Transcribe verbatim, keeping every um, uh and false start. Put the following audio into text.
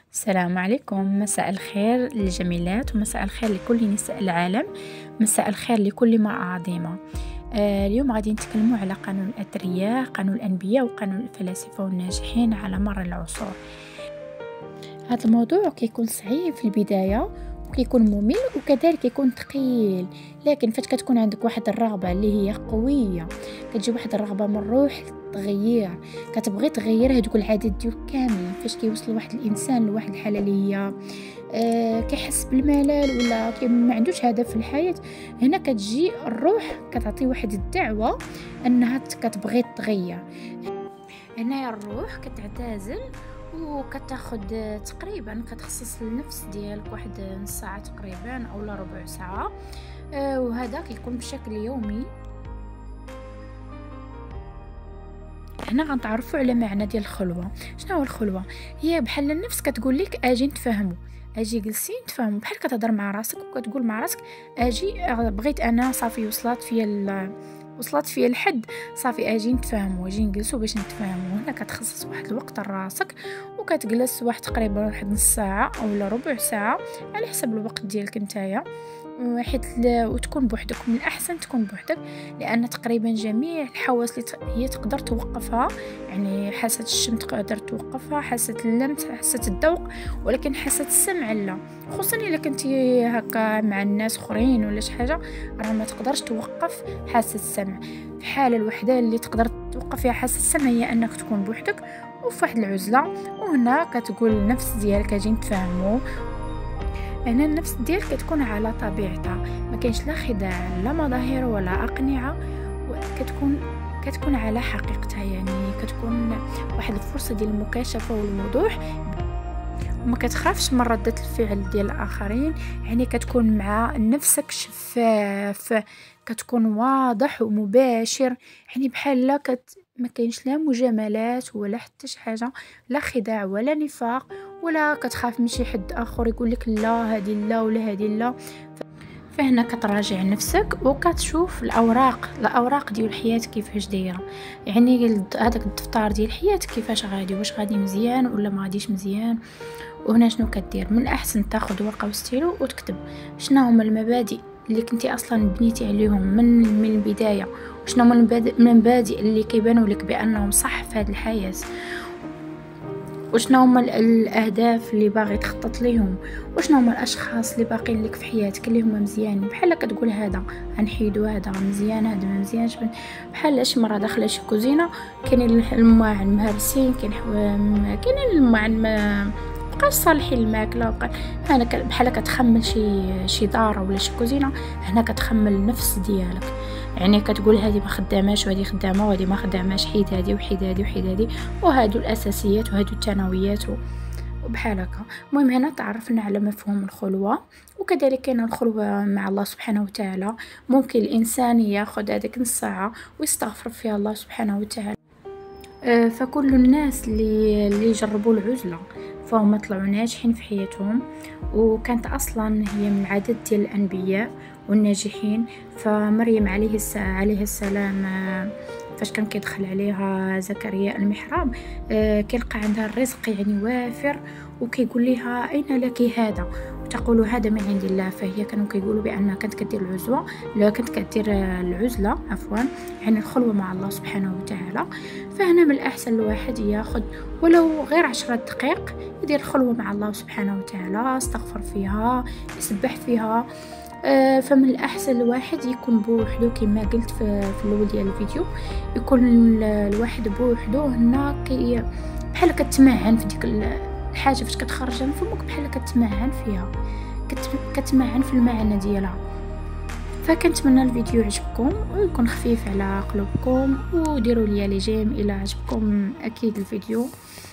السلام عليكم، مساء الخير للجميلات ومساء الخير لكل نساء العالم. مساء الخير لكل امرأة عظيمة. آه اليوم غادي نتكلموا على قانون الأثرياء، قانون الأنبياء وقانون الفلاسفة والناجحين على مر العصور. هذا الموضوع كيكون صعيب في البداية وكيكون ممل وكذلك يكون ثقيل، لكن فاش كتكون عندك واحد الرغبة اللي هي قوية، كتجي واحد الرغبة من الروح تغيير، كتبغي تغير هذوك العادات ديالك كاملين. فاش كيوصل واحد الانسان لواحد الحاله اللي هي آه كيحس بالملل ولا كي ما عندوش هدف في الحياه، هنا كتجي الروح كتعطي واحد الدعوه انها كتبغي تغير. هنا الروح كتعتزل وكتاخد تقريبا كتخصص للنفس ديالك واحد نص ساعه تقريبا او لا ربع ساعه، آه وهذا كيكون بشكل يومي. هنا غنتعرفوا على معنى ديال الخلوه. شنو هو الخلوه؟ هي بحال النفس كتقول لك اجي نتفاهموا، اجي جلسي نتفاهموا، بحال كتهضر مع راسك وكتقول مع راسك اجي بغيت انا صافي وصلت فيا وصلت فيا الحد، صافي اجي نتفاهموا، اجي نجلسوا باش نتفاهموا. هنا كتخصص واحد الوقت لراسك وكتجلس واحد تقريبا واحد نص ساعه اولا ربع ساعه على حسب الوقت ديالك نتايا، حيت وتكون بوحدك. من الاحسن تكون بوحدك لان تقريبا جميع الحواس اللي هي تقدر توقفها، يعني حاسه الشم تقدر توقفها، حاسه اللمس، حاسه الذوق، ولكن حاسه السمع لا، خصوصا الا كنتي هكا مع الناس اخرين ولا شي حاجه راه ما تقدرش توقف حاسه السمع. الحاله الوحده اللي تقدر توقف فيها حاسه السمع هي انك تكون بوحدك وفي واحد العزله، وهنا كتقول النفس ديالك اجي نتفاهموا. هنا النفس ديالك كتكون على طبيعتها، ما كاينش لا خداع لا مظاهر ولا اقنعه، وكتكون كتكون على حقيقتها، يعني كتكون واحد الفرصه ديال المكاشفه والوضوح، وما كتخافش من ردة الفعل ديال الاخرين. يعني كتكون مع نفسك شفاف، كتكون واضح ومباشر، يعني بحال لا كت ما كاينش لا مجاملات ولا حتى شي حاجه، لا خداع ولا نفاق، ولا كتخاف من شي حد اخر يقول لك لا هذه لا ولا هذه لا. فهنا كتراجع نفسك وكتشوف الاوراق الاوراق ديال الحياه كيفاش دايره، يعني هذاك الدفتر ديال الحياه كيفاش غادي، واش غادي مزيان ولا ما غاديش مزيان. وهنا شنو كدير؟ من الاحسن تاخذ ورقه وستيلو وتكتب شنو هما المبادئ اللي كنتي اصلا بنيتي عليهم من من البدايه، وشنو هما المبادئ اللي كيبانوا لك بانهم صح في هذه الحياه، وشنو هما الاهداف اللي باغي تخطط ليهم، وشنو هما الاشخاص اللي باقين لك في حياتك اللي هما مزيانين. بحال كتقول هذا غنحيدو، هذا مزيان، هذا ما مزيانش. بحال شي مره داخله شي كوزينه كاينين الماعن مهرسين، كاين كاينين الماعن ما بقاش صالحين الماكله، وبقى هنا بحال كتخمل شي شي دار ولا شي كوزينه، هنا كتخمل النفس ديالك، يعني كتقول هذه ما خداماش وهذه خدامه وهذه ما خداماش، حيد هذه وحيد هذه وحيد هذه، وهادو الاساسيات وهادو الثانويات وبحال هكا. المهم هنا تعرفنا على مفهوم الخلوه، وكذلك كاين الخلوه مع الله سبحانه وتعالى. ممكن الانسان ياخذ هذيك نص ساعه ويستغفر فيها الله سبحانه وتعالى. فكل الناس اللي اللي جربوا العزله فهم طلعوا ناجحين في حياتهم، وكانت اصلا هي من عادات ديال الانبياء والناجحين. فمريم عليه السلام عليه السلام فاش كان كيدخل عليها زكريا المحراب كيلقى عندها الرزق يعني وافر، وكيقول لها اين لك هذا، وتقول هذا من عند الله. فهي كانوا كيقولوا بانها كانت كدير العزوه لا كانت كدير العزله عفوا يعني الخلوه مع الله سبحانه وتعالى. فهنا من الاحسن الواحد ياخذ ولو غير عشرة دقائق يدير الخلوه مع الله سبحانه وتعالى، استغفر فيها، يسبح فيها. آه فمن الاحسن الواحد يكون بوحدو كما قلت في, في الاول ديال الفيديو، يكون الواحد بوحدو. هنا كي بحال كتمعن في ديك الحاجه فاش كتخرج من فمك، بحال كتمعن فيها، كتمعن في المعنى ديالها. فكنتمنى الفيديو يعجبكم ويكون خفيف على قلوبكم، وديروا لي لي جيم الى عجبكم اكيد الفيديو.